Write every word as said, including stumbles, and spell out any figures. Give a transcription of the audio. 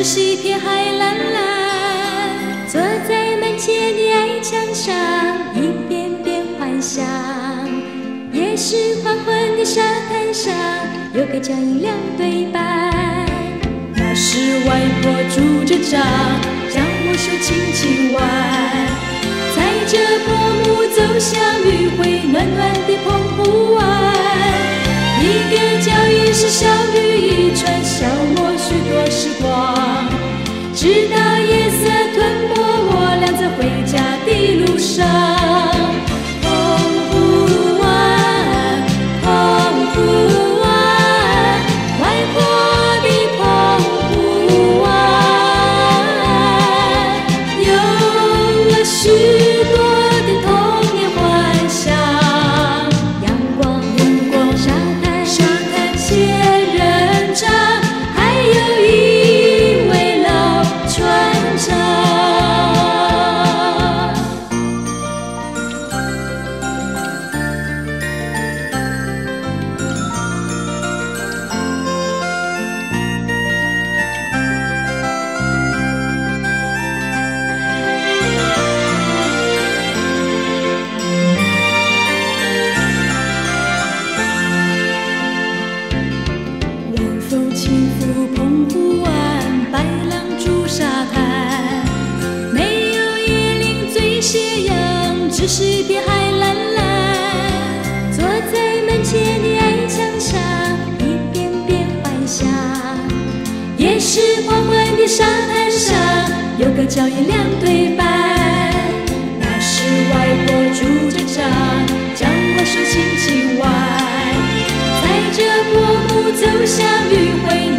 这是一片海蓝蓝，坐在门前的矮墙上，一遍遍幻想。也是黄昏的沙滩上，有个脚印两对半。那是外婆拄着杖，将我手轻轻挽，踩着薄暮走向余晖暖暖的澎湖湾。一个脚印是小雨一串，消磨许多时光，直到夜色吞没我俩在回家的路上。澎湖湾，澎湖湾，外婆的澎湖湾，有了许多的童年幻想。阳光，阳光，沙滩，沙滩，仙人掌，还有一位老船长。晚风轻拂澎湖湾，白浪逐沙滩，没有椰林最斜阳，只是一片海蓝蓝。坐在门前的矮墙上，一遍遍幻想。也是黄昏的沙滩上，有个脚印两对半。那是外婆拄着杖，将我手轻轻挽，踩着薄暮走向余晖